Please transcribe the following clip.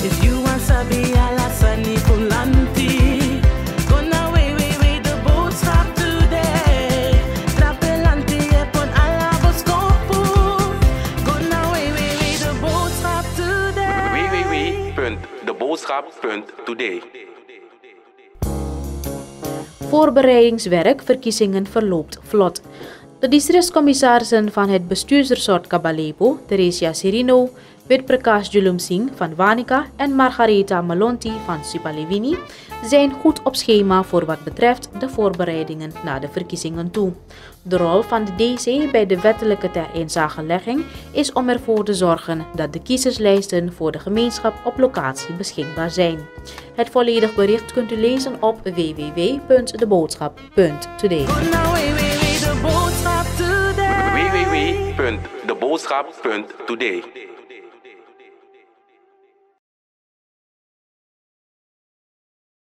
If you want sabi alasani fulanti, gonna way the boodschap today. Trapelanti epon alaboskopu, gonna way the boodschap today. www.deboodschap.today. Voorbereidingswerk verkiezingen verloopt vlot. De districtscommissarissen van het bestuursresort Kabalepo, Theresia Serino, Wit Prakash Julum Singh van Wanica en Margaretha Malonti van Sipalevini zijn goed op schema voor wat betreft de voorbereidingen naar de verkiezingen toe. De rol van de DC bij de wettelijke ter inzagelegging is om ervoor te zorgen dat de kiezerslijsten voor de gemeenschap op locatie beschikbaar zijn. Het volledig bericht kunt u lezen op www.deboodschap.today. www.deboodschap.today.